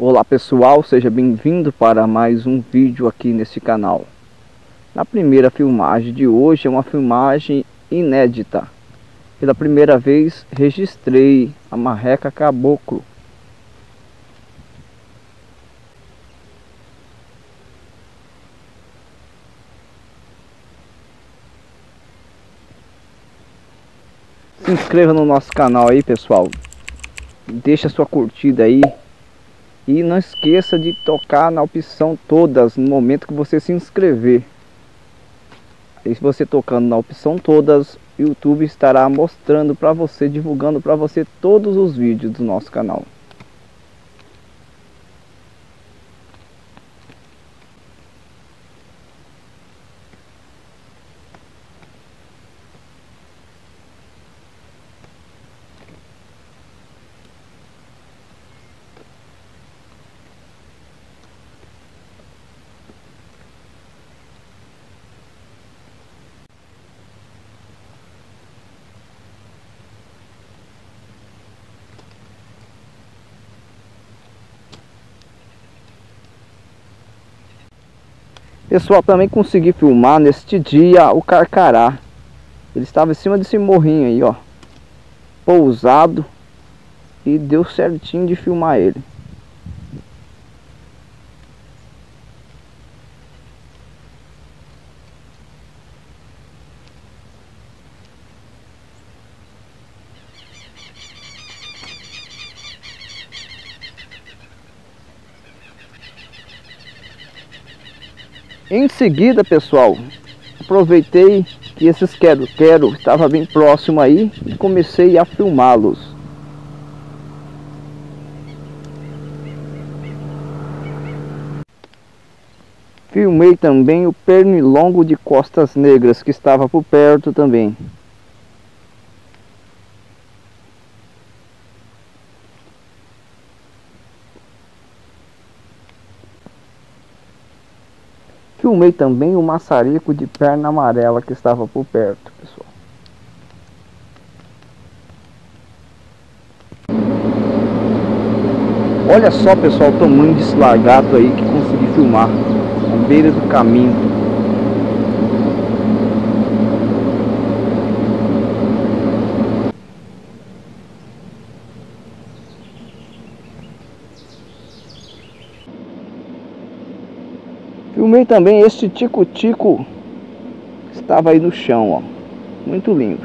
Olá pessoal, seja bem-vindo para mais um vídeo aqui nesse canal. Na primeira filmagem de hoje é uma filmagem inédita. Pela primeira vez registrei a marreca caboclo. Se inscreva no nosso canal aí, pessoal. Deixa sua curtida aí. E não esqueça de tocar na opção todas no momento que você se inscrever. E se você tocando na opção todas, o YouTube estará mostrando para você, divulgando para você todos os vídeos do nosso canal. Pessoal, também consegui filmar neste dia o carcará. Ele estava em cima desse morrinho aí, ó, pousado, e deu certinho de filmar ele. Em seguida, pessoal, aproveitei que esses quero-quero estava bem próximo aí e comecei a filmá-los. Filmei também o pernilongo de costas negras que estava por perto também. Filmei também o maçarico de perna amarela que estava por perto, pessoal. Olha só, pessoal, o tamanho desse lagarto aí que consegui filmar à beira do caminho. Filmei também este tico-tico que estava aí no chão, ó. Muito lindo.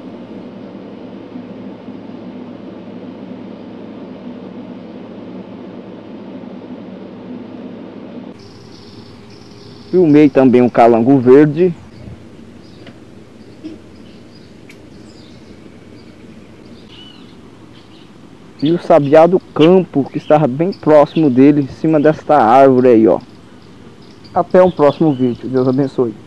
Filmei também um calango verde. E o sabiá do campo que estava bem próximo dele, em cima desta árvore aí, ó. Até um próximo vídeo. Deus abençoe.